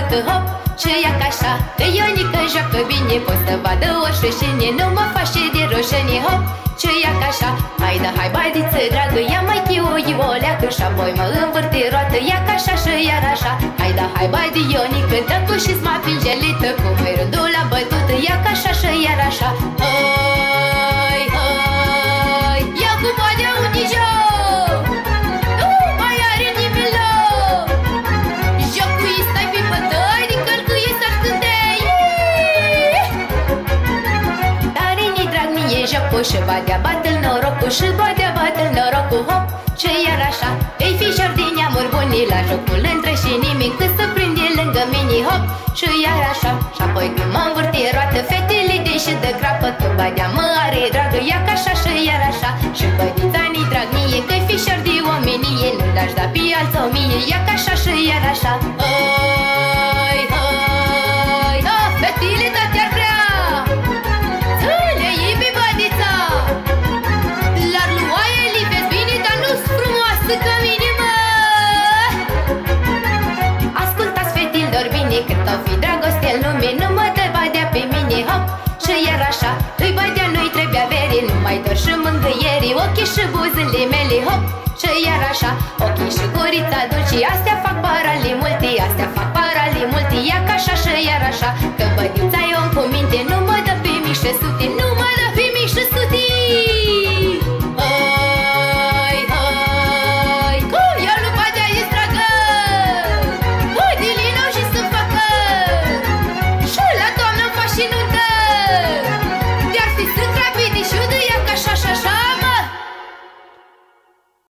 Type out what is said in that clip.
joacă hop și ia ca așa. Că Ionica joacă bine, poți să vadă orșoșenie. Nu mă face de roșenie, hop și ia ca așa. Hai da, hai baidiță dragă, ia mai o leacă și apoi mă învârte roată, ia ca așa și iar așa. Hai da, hai baidi Ionica, dă cu și-ți mă pingelită, cu rândul la bătută, ia ca așa și iar așa. Hai, hai, ia cu badea unijo, nu mai are nimeni loc. Jocul îi stai pe bătăi, din călcâie s-ar cântei. Dar-i drag mie jocul și badea bate-l norocul, și badea bate-l norocul, hop și iar așa. Ei fișor din neamuri buni, la jocul între și nimic, cât să prinde lângă mini, hop și iar așa. Și apoi când mă învârte roată, fetele de și de crapă, că badea mă are dragă, ia ca așa și iar așa. Și bădița-ni drag mie, că-i fișor de omenie, nu l-aș da pe alți o mie, ia ca așa și iar așa. Hai, hai, ah, fetele tot-ar vrea să le iei pe bădița. L-ar lua ele, vezi bine, dar nu-s frumoasă ca mine, mă. Ascultați fetilor bine, cât o fi dragoste în lume, nu mă dă badea pe mine, hop și iar așa. Lui badea nu-i trebuie avere, numai dor și mângâiere, ochii și buzele mele, hop și iar așa. Ochii și gurița dulce, astea fac parale multe, astea fac parale multe, ia ca așa și iar așa. Că bădița e om cu minte, nu mă dă pe mici și sute, nu mă dă pe mici și sute. Hai, hai, cu ia lui badea e stragă, cu dilino și să facă, și la toamnă-n faci și nuntă. De-ar fi sunt rapide și-o dă ia ca